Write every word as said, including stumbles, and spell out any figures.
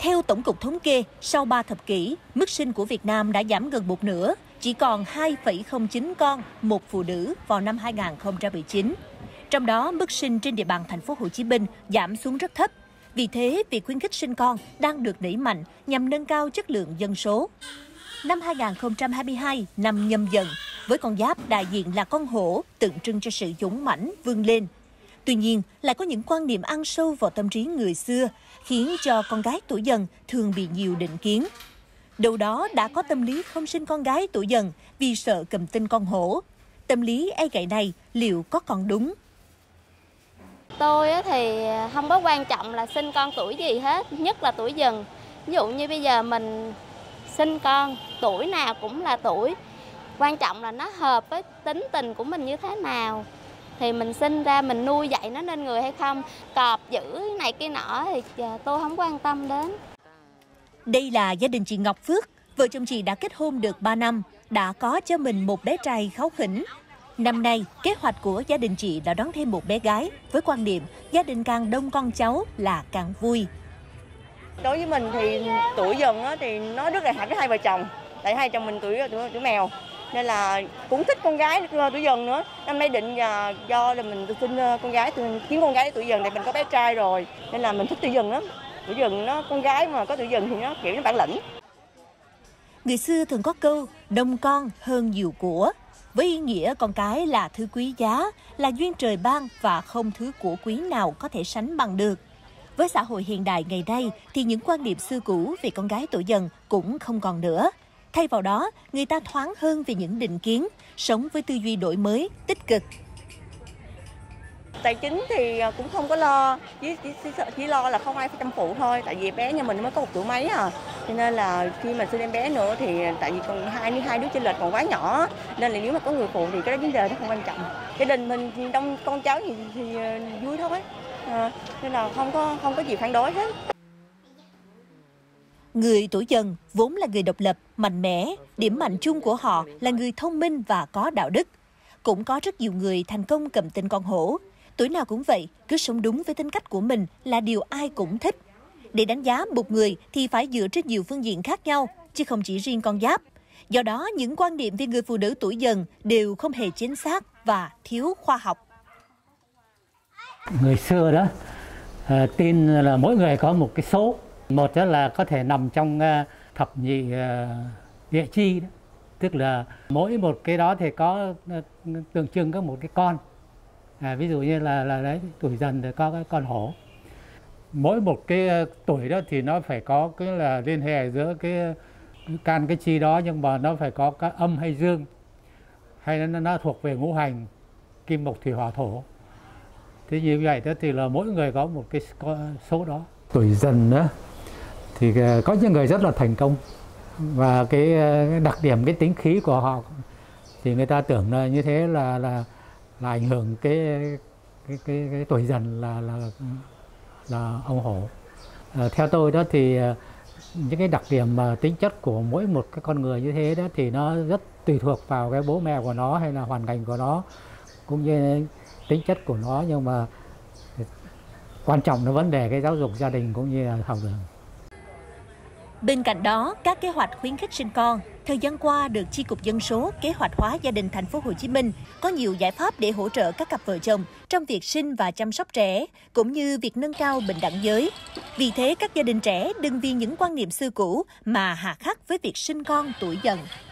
Theo Tổng cục Thống kê, sau ba thập kỷ, mức sinh của Việt Nam đã giảm gần một nửa, chỉ còn hai phẩy không chín con một phụ nữ vào năm hai nghìn không trăm mười chín. Trong đó, mức sinh trên địa bàn thành phố Hồ Chí Minh giảm xuống rất thấp. Vì thế, việc khuyến khích sinh con đang được đẩy mạnh nhằm nâng cao chất lượng dân số. Năm hai nghìn không trăm hai mươi hai, năm Nhâm Dần, với con giáp đại diện là con hổ, tượng trưng cho sự dũng mãnh vươn lên. Tuy nhiên, lại có những quan niệm ăn sâu vào tâm trí người xưa, khiến cho con gái tuổi Dần thường bị nhiều định kiến. Đâu đó đã có tâm lý không sinh con gái tuổi Dần vì sợ cầm tinh con hổ. Tâm lý e ngại này liệu có còn đúng? Tôi thì không có quan trọng là sinh con tuổi gì hết, nhất là tuổi Dần. Ví dụ như bây giờ mình sinh con, tuổi nào cũng là tuổi. Quan trọng là nó hợp với tính tình của mình như thế nào. Thì mình sinh ra mình nuôi dạy nó nên người hay không, cọp dữ này kia nọ thì tôi không quan tâm đến. Đây là gia đình chị Ngọc Phước. Vợ chồng chị đã kết hôn được ba năm, đã có cho mình một bé trai kháu khỉnh. Năm nay, kế hoạch của gia đình chị là đón thêm một bé gái, với quan niệm gia đình càng đông con cháu là càng vui. Đối với mình thì tuổi Dần thì nó rất là hợp với hai vợ chồng. Tại hai chồng mình tuổi tuổi, tuổi mèo, nên là cũng thích con gái tuổi Dần nữa. Năm nay định là do là mình sinh con gái, kiếm con gái tuổi Dần, tại mình có bé trai rồi, nên là mình thích tuổi Dần lắm. Tuổi Dần nó con gái mà có tuổi Dần thì nó kiểu nó bản lĩnh. Người xưa thường có câu đông con hơn nhiều của, với ý nghĩa con cái là thứ quý giá, là duyên trời ban và không thứ của quý nào có thể sánh bằng được. Với xã hội hiện đại ngày nay thì những quan niệm xưa cũ về con gái tuổi Dần cũng không còn nữa. Thay vào đó, người ta thoáng hơn về những định kiến, sống với tư duy đổi mới, tích cực. Tài chính thì cũng không có lo, chỉ, chỉ, chỉ lo là không ai phải chăm phụ thôi. Tại vì bé nhà mình mới có một tuổi mấy à, cho nên là khi mà sinh em bé nữa thì tại vì còn hai hai đứa chênh lệch còn quá nhỏ, nên là nếu mà có người phụ thì cái đó vấn đề nó không quan trọng. Gia đình mình đông con cháu thì, thì vui thôi, à, nên là không có không có gì phản đối hết. Người tuổi Dần vốn là người độc lập, mạnh mẽ, điểm mạnh chung của họ là người thông minh và có đạo đức. Cũng có rất nhiều người thành công cầm tinh con hổ. Tuổi nào cũng vậy, cứ sống đúng với tính cách của mình là điều ai cũng thích. Để đánh giá một người thì phải dựa trên nhiều phương diện khác nhau, chứ không chỉ riêng con giáp. Do đó, những quan điểm về người phụ nữ tuổi Dần đều không hề chính xác và thiếu khoa học. Người xưa đó à, tin là mỗi người có một cái số. Một đó là có thể nằm trong uh, thập nhị uh, địa chi đó. Tức là mỗi một cái đó thì có uh, tượng trưng có một cái con. À, ví dụ như là là đấy, tuổi Dần thì có cái con hổ. Mỗi một cái uh, tuổi đó thì nó phải có cái là liên hệ giữa cái, cái can cái chi đó, nhưng mà nó phải có cái âm hay dương, hay nó, nó thuộc về ngũ hành kim mộc thủy hỏa thổ. Thế như vậy đó thì là mỗi người có một cái số đó. Tuổi Dần đó thì có những người rất là thành công, và cái đặc điểm cái tính khí của họ thì người ta tưởng là như thế là là là ảnh hưởng cái cái cái, cái tuổi Dần là là là ông hổ. À, theo tôi đó thì những cái đặc điểm mà tính chất của mỗi một cái con người như thế đó thì nó rất tùy thuộc vào cái bố mẹ của nó hay là hoàn cảnh của nó, cũng như tính chất của nó, nhưng mà quan trọng là vấn đề cái giáo dục gia đình cũng như là học đường. Bên cạnh đó, các kế hoạch khuyến khích sinh con thời gian qua được Chi cục Dân số Kế hoạch hóa gia đình thành phố Hồ Chí Minh có nhiều giải pháp để hỗ trợ các cặp vợ chồng trong việc sinh và chăm sóc trẻ, cũng như việc nâng cao bình đẳng giới. Vì thế, các gia đình trẻ đừng vì những quan niệm xưa cũ mà hà khắc với việc sinh con tuổi Dần.